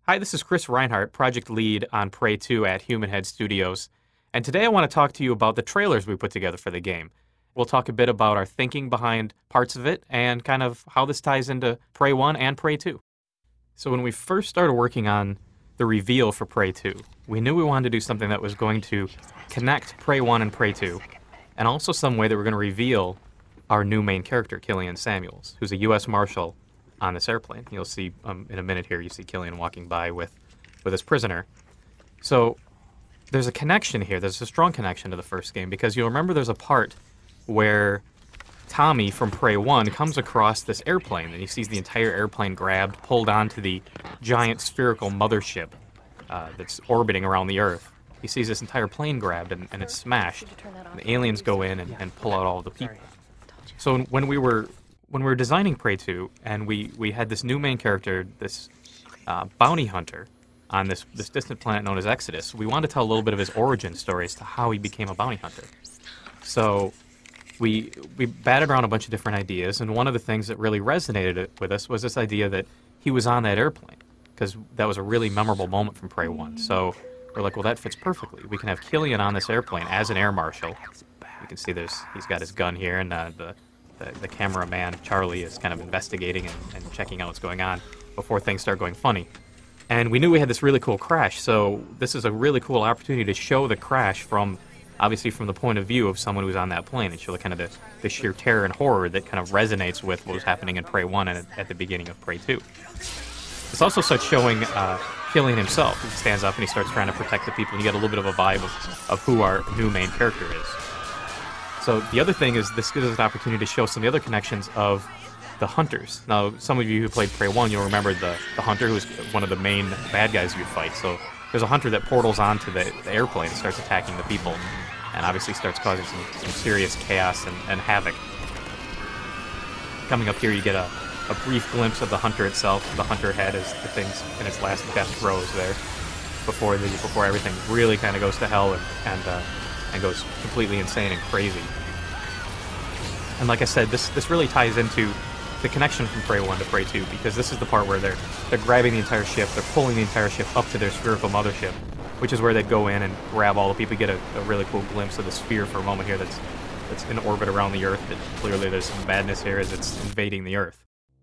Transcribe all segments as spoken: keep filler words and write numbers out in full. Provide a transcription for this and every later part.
Hi, this is Chris Reinhardt, project lead on Prey two at Human Head Studios, and today I want to talk to you about the trailers we put together for the game. We'll talk a bit about our thinking behind parts of it and kind of how this ties into Prey one and Prey two. So when we first started working on the reveal for Prey two, we knew we wanted to do something that was going to connect Prey one and Prey two, and also some way that we're going to reveal our new main character, Killian Samuels, who's a U S Marshal on this airplane. You'll see um, in a minute here, you see Killian walking by with, with his prisoner. So there's a connection here. There's a strong connection to the first game, because you'll remember there's a part where Tommy from Prey one comes across this airplane, and he sees the entire airplane grabbed, pulled onto the giant spherical mothership uh, that's orbiting around the Earth. He sees this entire plane grabbed, and, and it's smashed. And the aliens go in and, and pull out all of the people. So when we were when we were designing Prey two, and we, we had this new main character, this uh, bounty hunter, on this, this distant planet known as Exodus, we wanted to tell a little bit of his origin story as to how he became a bounty hunter. So we we batted around a bunch of different ideas, and one of the things that really resonated with us was this idea that he was on that airplane, because that was a really memorable moment from Prey one. So we're like, well, that fits perfectly. We can have Killian on this airplane as an air marshal. You can see there's he's got his gun here, and uh, the, the the cameraman Charlie is kind of investigating and, and checking out what's going on before things start going funny. And we knew we had this really cool crash, so this is a really cool opportunity to show the crash from, obviously from the point of view of someone who's on that plane, and show the kind of the, the sheer terror and horror that kind of resonates with what was happening in Prey one and at, at the beginning of Prey two. This also starts showing uh, Killian himself. He stands up and he starts trying to protect the people, and you get a little bit of a vibe of, of who our new main character is. So the other thing is this gives us an opportunity to show some of the other connections of the hunters. Now, some of you who played Prey one, you'll remember the, the hunter, who was one of the main bad guys you fight. So there's a hunter that portals onto the, the airplane and starts attacking the people, and obviously starts causing some, some serious chaos and, and havoc. Coming up here, you get a, a brief glimpse of the hunter itself. The hunter head is the thing's in its last death throes there, before the before everything really kind of goes to hell and and, uh, and goes completely insane and crazy. And like I said, this this really ties into the connection from Prey one to Prey two, because this is the part where they're they're grabbing the entire ship, they're pulling the entire ship up to their spherical mothership, which is where they'd go in and grab all the people. You get a, a really cool glimpse of the sphere for a moment here that's that's in orbit around the Earth. That clearly there's some madness here as it's invading the Earth.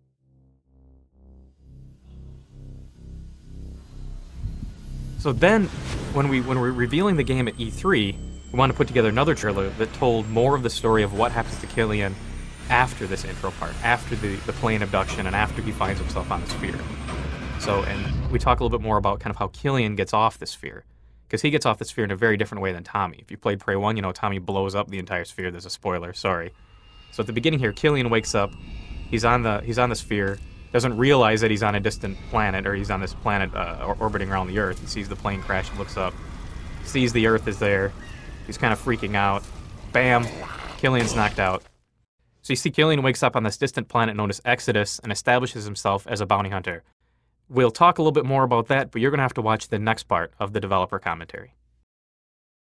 So then, when we when we're revealing the game at E three, we want to put together another trailer that told more of the story of what happens to Killian after this intro part, after the, the plane abduction, and after he finds himself on the sphere. So, and we talk a little bit more about kind of how Killian gets off the sphere, because he gets off the sphere in a very different way than Tommy. If you played Prey one, you know Tommy blows up the entire sphere. There's a spoiler, sorry. So at the beginning here, Killian wakes up, he's on the he's on the sphere, doesn't realize that he's on a distant planet, or he's on this planet uh, or orbiting around the Earth. He sees the plane crash and looks up, sees the Earth is there. He's kind of freaking out. Bam! Killian's knocked out. So you see Killian wakes up on this distant planet known as Exodus and establishes himself as a bounty hunter. We'll talk a little bit more about that, but you're going to have to watch the next part of the developer commentary.